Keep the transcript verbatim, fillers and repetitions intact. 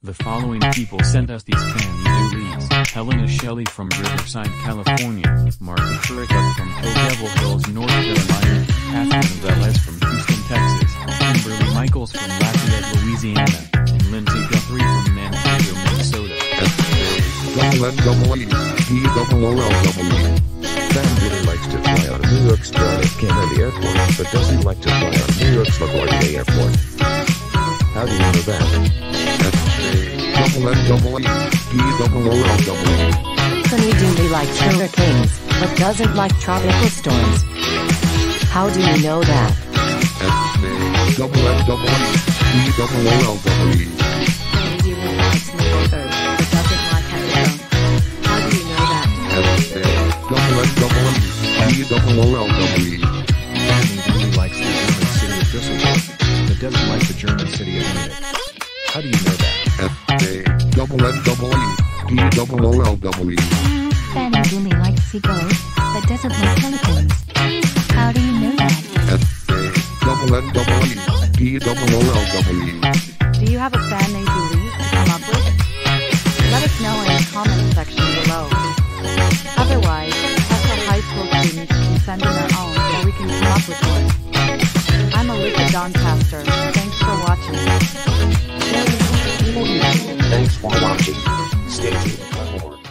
The following people sent us these Fannee Doolees: Helena Shelley from Riverside, California, Martha Curricup from Hill Devil Hills, North Carolina, Catherine Velez from Houston, Texas, Kimberly Michaels from Lafayette, Louisiana, and Lindsay Guthrie from Mankato, Minnesota. Double N double E, D double O L double E. Fannee Doolee likes to fly on New York's John F. Kennedy Airport, but doesn't like to fly on New York's LaGuardia Airport. How do you know that? Double N double E, D double O L double E. Fannee Doolee likes hurricanes, but doesn't like tropical storms. How do you know that? Double N double E, D double O L double E. Fannee Doolee likes lizards, but doesn't like hexagon. How do you know that? Double N double E, D double O L double E. Fannee Doolee likes the German city of Düsseldorf, but doesn't like the German city of Munich. How do you know that? Double N double E, D double O L double E. Fannee Doolee likes seagulls, but doesn't like pelicans. How do you know that? Double N double E, D double O L double E. Do you have a Fannee Doolee to come up with? Let us know in the comment section below. Otherwise, Tesla High School students can send in their own so we can come up with one. I'm Alyssa Doncaster. Thanks for watching. Thanks for watching. Stay tuned for more.